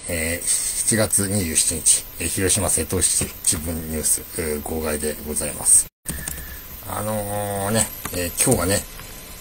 7月27日、広島瀬戸市新聞ニュース、号外でございます。今日はね、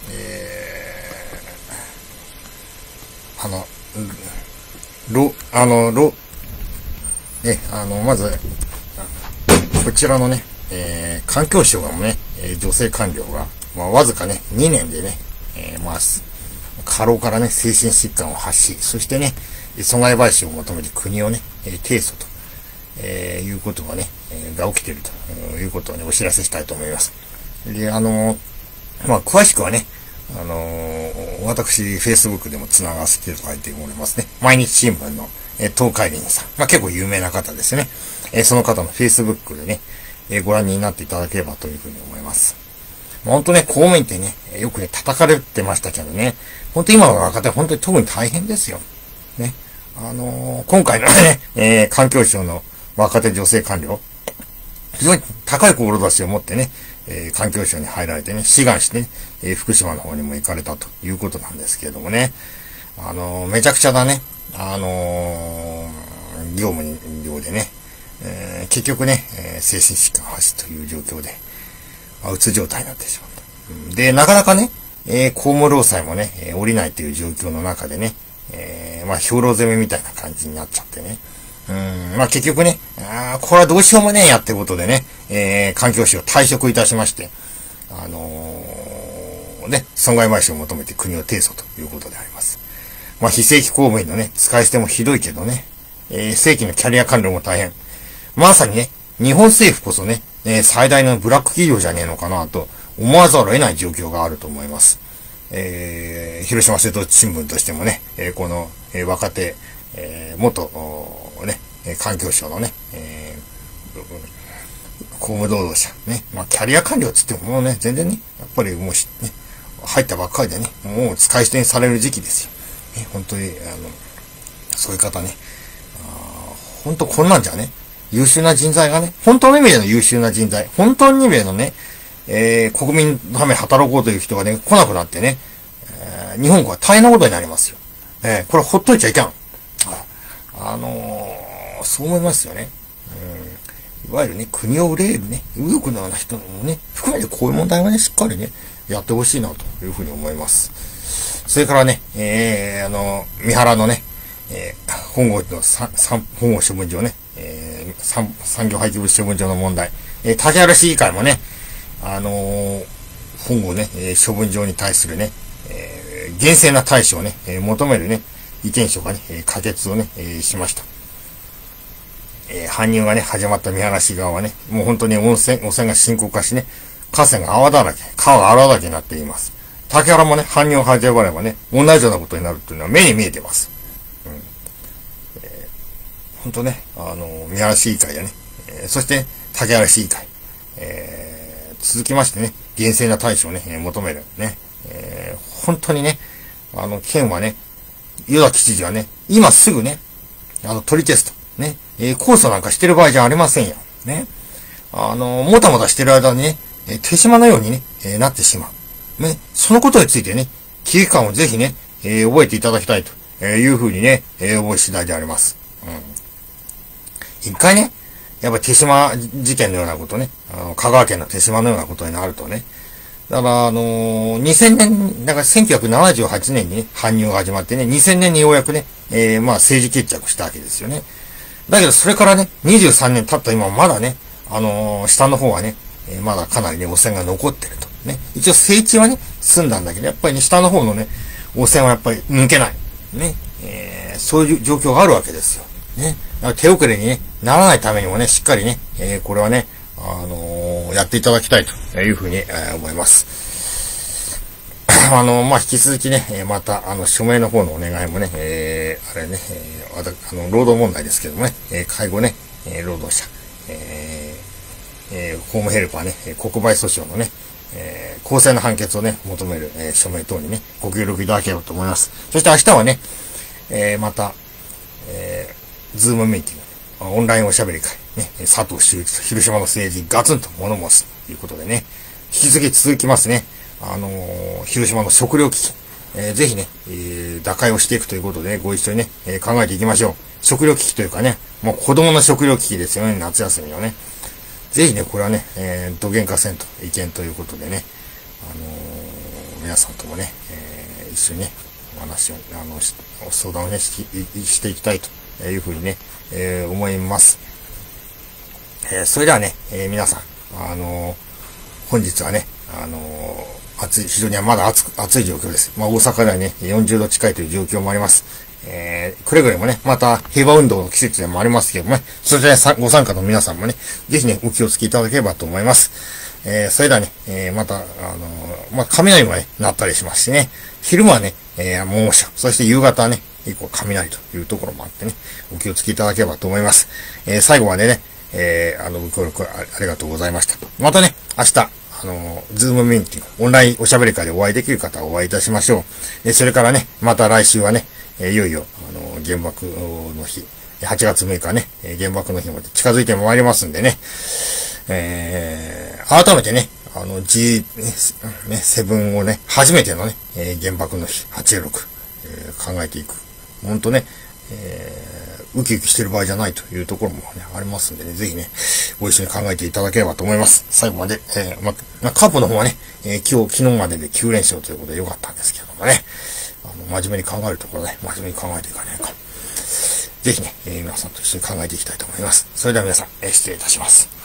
まず、こちらのね、環境省がもね、女性官僚が、わずかね、2年でね、過労からね、精神疾患を発し、そしてね、損害賠償を求めて国をね、提訴と、いうことがね、が起きているということをね、お知らせしたいと思います。で、詳しくはね、私、Facebook でも繋がせていただいておりますね。毎日新聞の、東海林さん。結構有名な方ですね。その方の Facebook でね、ご覧になっていただければというふうに思います。本当ね、公務員ってね、よくね、叩かれてましたけどね、本当今の若手は本当に特に大変ですよ。ね。今回のね、環境省の若手女性官僚、非常に高い志を持ってね、環境省に入られてね、志願してね、福島の方にも行かれたということなんですけれどもね、めちゃくちゃだね、業務量でね、結局ね、精神疾患を発しという状況で、うつ状態になってしまった。で、なかなかね、公務労災もね、降りないという状況の中でね、兵糧攻めみたいな感じになっちゃってね。結局ね、これはどうしようもねえやってことでね、環境省を退職いたしまして、損害賠償を求めて国を提訴ということであります。非正規公務員のね、使い捨てもひどいけどね、正規のキャリア官僚も大変。まさにね、日本政府こそね、最大のブラック企業じゃねえのかなと思わざるを得ない状況があると思います。広島瀬戸新聞としてもね、この、若手、元、環境省のね、公務労働者、ね、キャリア官僚つってもね、全然ね、やっぱりもうね、入ったばっかりでね、もう使い捨てにされる時期ですよ。本当に、そういう方ね、本当こんなんじゃね、優秀な人材がね、本当の意味での優秀な人材、本当の意味でのね、国民のために働こうという人がね、来なくなってね、日本は大変なことになりますよ。これほっといちゃいけん。そう思いますよね。いわゆるね、国を憂えるね、右翼のような人もね、含めてこういう問題はね、しっかりね、やってほしいなというふうに思います。それからね、三原のね、本郷処分場ね、産業廃棄物処分場の問題、竹原市議会もね、本郷ね、処分場に対するね、厳正な対処をね、求めるね、意見書がね、可決をね、しました。搬入がね、始まった三原市側はね、もう本当に汚染が深刻化しね、河川が泡だらけ、川が泡だらけになっています。竹原もね、搬入が始まればね、同じようなことになるというのは目に見えてます。本当ね、三原市議会やね、そして竹原市議会、続きましてね、厳正な対処をね、求めるね、本当にね、県はね、与田知事はね、今すぐね、取り消すと。ね、控訴なんかしてる場合じゃありませんよ。ね。もたもたしてる間にね、手島のようにね、なってしまう。ね。そのことについてね、危機感をぜひね、覚えていただきたいというふうにね、思い次第であります。一回ね、やっぱ手島事件のようなことね、香川県の手島のようなことになるとね、だから2000年、だから1978年にね、搬入が始まってね、2000年にようやくね、政治決着したわけですよね。だけどそれからね、23年経った今まだね、下の方はね、まだかなりね、汚染が残ってると。ね。一応整地はね、済んだんだけど、やっぱりね、下の方のね、汚染はやっぱり抜けない。ね。そういう状況があるわけですよ。ね。だから手遅れにね、ならないためにもね、しっかりね、これはね、やっていただきたいというふうに、思います。引き続きね、また、署名の方のお願いもね、労働問題ですけどもね、介護ね、労働者、ホームヘルパーね、国賠訴訟のね、公正な判決をね、求める、署名等にね、ご協力いただければと思います。そして明日はね、また、ズームミーティング、オンラインおしゃべり会、ね、佐藤修一と広島の政治ガツンと物申すということでね、引き続きますね。広島の食糧危機、ぜひね、打開をしていくということで、ね、ご一緒にね、考えていきましょう。 食糧危機というかね、もう子供の食糧危機ですよね、夏休みのね。ぜひね、これはね、どげんかせんと意見ということでね、皆さんともね、一緒にね、お話を、相談をね、していきたいというふうにね、思います。それではね、皆さん、本日はね、非常にまだ暑い状況です。まあ、大阪ではね、40度近いという状況もあります。くれぐれもね、また平和運動の季節でもありますけどもね、そちらにご参加の皆さんもね、ぜひね、お気をつけいただければと思います。それではね、また、雷もね、鳴ったりしますしね、昼間はね、猛暑、そして夕方はね、以降雷というところもあってね、お気をつけいただければと思います。最後までね、ご協力ありがとうございました。またね、明日、ズームミーティング、オンラインおしゃべり会でお会いできる方はお会いいたしましょう。それからね、また来週はね、いよいよ、原爆の日、8月6日ね、原爆の日まで近づいてまいりますんでね、改めてね、G7 をね、初めてのね、原爆の日、806、考えていく。ほんとね、ウキウキしてる場合じゃないというところもね、ありますんでね、ぜひね、ご一緒に考えていただければと思います。最後まで、カープの方はね、昨日までで9連勝ということで良かったんですけどもね、真面目に考えるところね、真面目に考えていかないか。ぜひね、皆さんと一緒に考えていきたいと思います。それでは皆さん、失礼いたします。